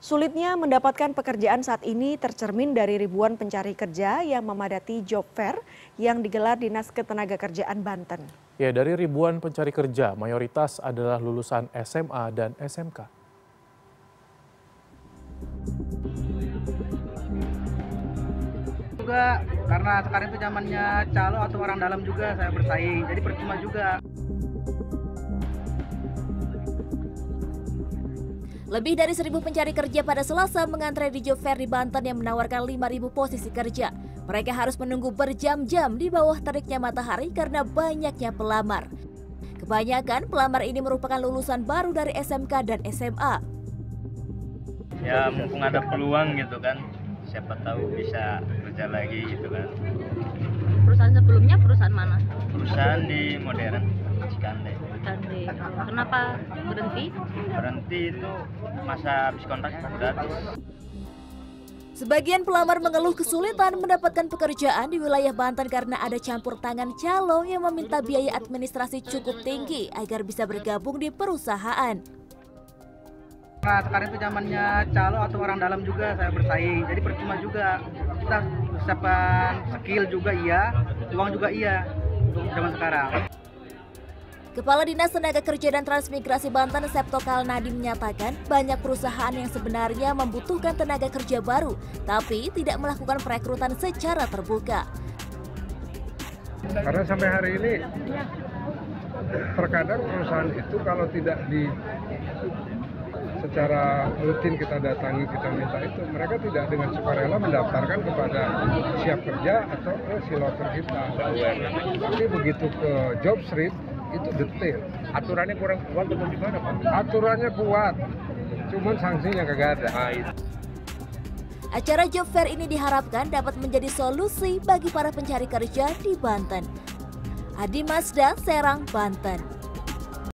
Sulitnya mendapatkan pekerjaan saat ini tercermin dari ribuan pencari kerja yang memadati job fair yang digelar Dinas Ketenagakerjaan Banten. Ya, dari ribuan pencari kerja, mayoritas adalah lulusan SMA dan SMK. Juga karena sekarang itu zamannya calo atau orang dalam juga saya bersaing, jadi percuma juga. Lebih dari 1.000 pencari kerja pada Selasa mengantre di job fair di Banten yang menawarkan 5.000 posisi kerja. Mereka harus menunggu berjam-jam di bawah teriknya matahari karena banyaknya pelamar. Kebanyakan pelamar ini merupakan lulusan baru dari SMK dan SMA. Ya mumpung ada peluang gitu kan, siapa tahu bisa kerja lagi gitu kan. Perusahaan sebelumnya perusahaan mana? Perusahaan di modern, Cikande. Kenapa berhenti? Berhenti itu masa habis kontrak udah habis. Sebagian pelamar mengeluh kesulitan mendapatkan pekerjaan di wilayah Banten karena ada campur tangan calo yang meminta biaya administrasi cukup tinggi agar bisa bergabung di perusahaan. Nah sekarang itu zamannya calo atau orang dalam juga saya bersaing, jadi percuma juga. Kita persiapan skill juga iya, uang juga iya untuk zaman sekarang. Kepala Dinas Tenaga Kerja dan Transmigrasi Banten Septo Kalnadi menyatakan banyak perusahaan yang sebenarnya membutuhkan tenaga kerja baru, tapi tidak melakukan perekrutan secara terbuka. Karena sampai hari ini terkadang perusahaan itu kalau tidak secara rutin kita datangi, kita minta itu, mereka tidak dengan sukarela mendaftarkan kepada siap kerja atau ke siloker kita. Tapi begitu ke job street itu detail. Aturannya kurang kuat atau gimana, Pak? Aturannya kuat, cuman sanksinya kagak ada. Acara job fair ini diharapkan dapat menjadi solusi bagi para pencari kerja di Banten. Adi Mazda, Serang, Banten.